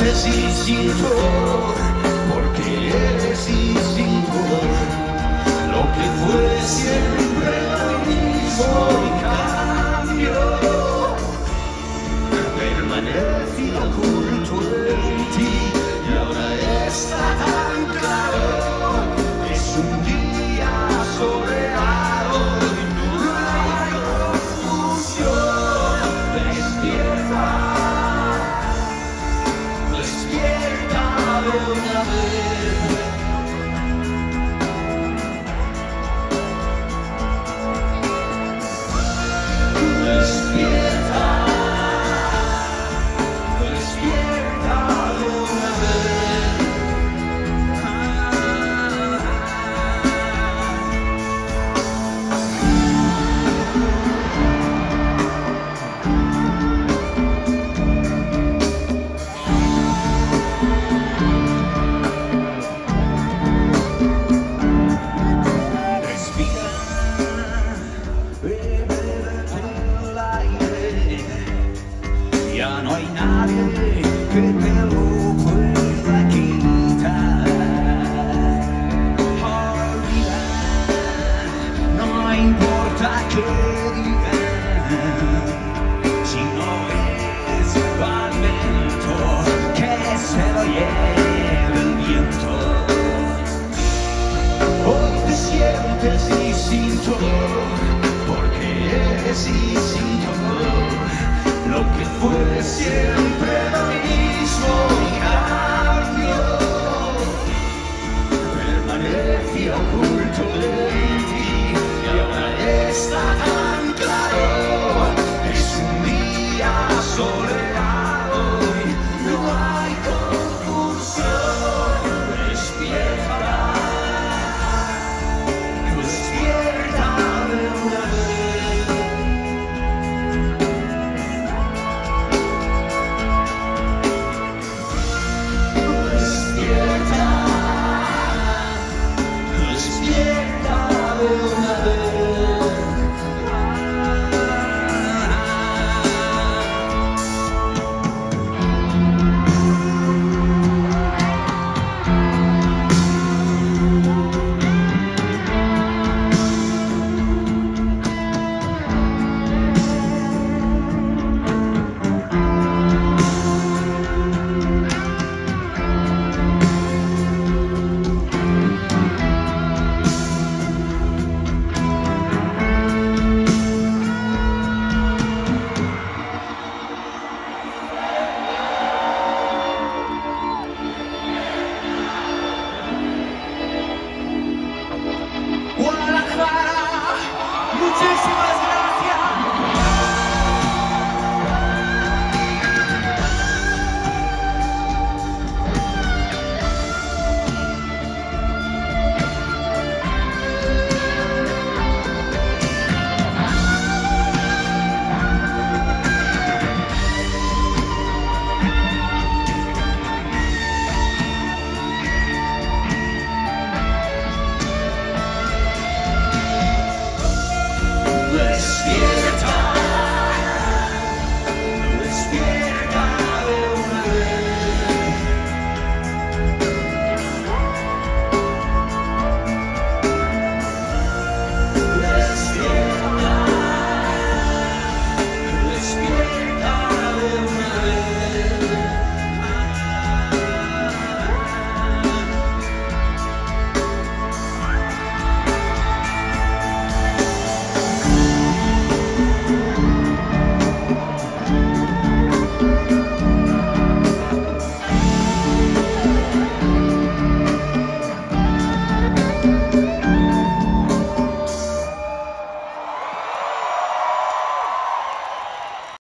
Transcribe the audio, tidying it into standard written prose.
sientes distinto, porque eres distinto. Lo que fue siempre lo mismo y cambió. Permanece oculto en ti y ahora está tan claro. Es un día soleado y no hay confusión. Despierta, despierta de una vez. Despierta. Ya no hay nadie que te lo pueda quitar. Olvida, no importa qué digan, si no es al viento que se lo lleve el viento. Hoy te sientes distinto, porque eres distinto. Lo que fue siempre lo mismo y cambió. Permanece oculto.